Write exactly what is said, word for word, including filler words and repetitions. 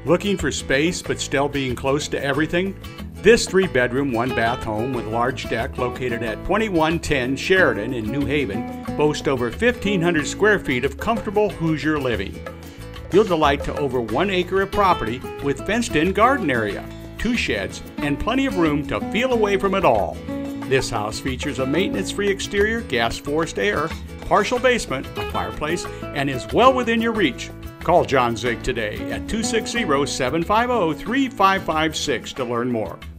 Looking for space but still being close to everything? This three-bedroom, one-bath home with large deck located at twenty-one ten Sheridan in New Haven boasts over fifteen hundred square feet of comfortable Hoosier living. You'll delight to over one acre of property with fenced-in garden area, two sheds, and plenty of room to feel away from it all. This house features a maintenance-free exterior, gas-forced air, partial basement, a fireplace, and is well within your reach. Call John Zieg today at two six zero, seven five zero, three five five six to learn more.